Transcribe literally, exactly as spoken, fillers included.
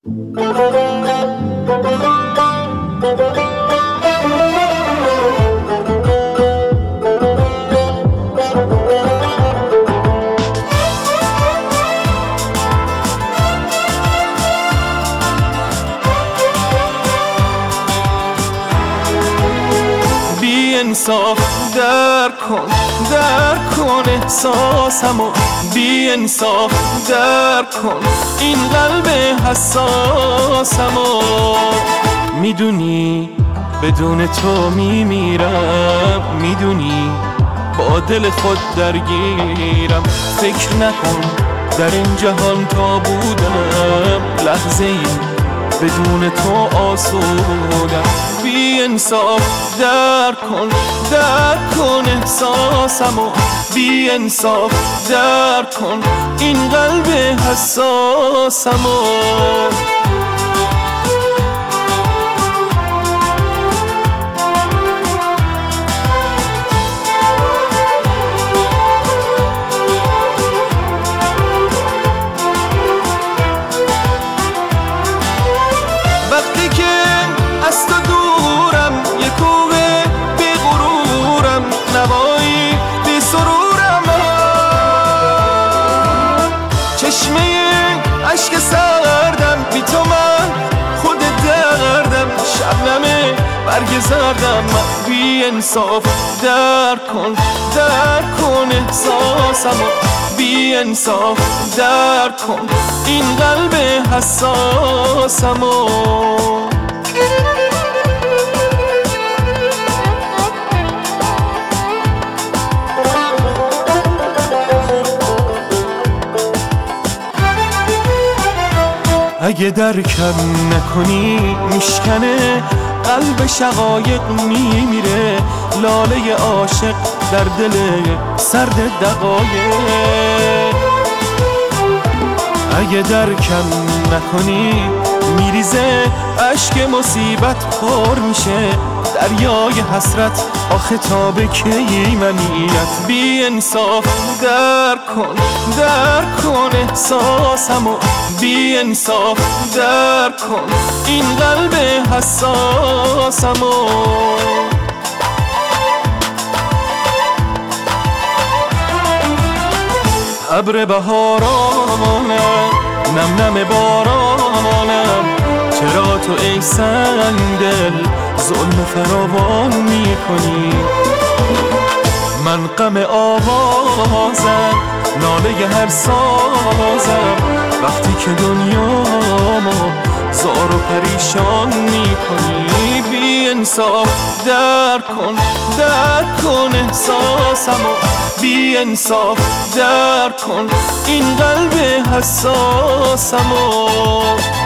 انصاف در کن در کن احساسمو، بی انصاف در کن این قلب حساسمو. میدونی بدون تو میمیرم، میدونی با دل خود درگیرم. فکر نکن در این جهان تا بودم لحظه ای بدون تو آسودم. بی انصاف در کن در کن احساسمو، بی انصاف در کن این قلب حساسمو. وقتی که از تو دورم یه کوه بی غرورم، نوایی بی سرورم، چشمه عشق سردم بی تو من خود دردم، شبنمه برگ زردم. بی انصاف در کن در کن احساسمو، بی انصاف در کن این قلب حساسمو. اگه درکم نکنی میشکنه قلب شقایق میمیره، لاله عاشق در دل سرد دقایق. اگه درکم نکنی میریزه اشک مصیبت پر میشه، دریای حسرت آخه تا به کی منیت. بی انصاف در کن در کن احساسمو، بی انصاف در کن این قلب حساسمو. ابر بهارانم نم نم بارانم، چرا تو ای سنگدل ظلم فراوان میکنی؟ من غم آوازم ناله هر سازم، وقتی که دنیامو زار و پریشان میکنی. بی انصاف در کن در کن احساسمو، بی انصاف در کن این قلب حساسمو.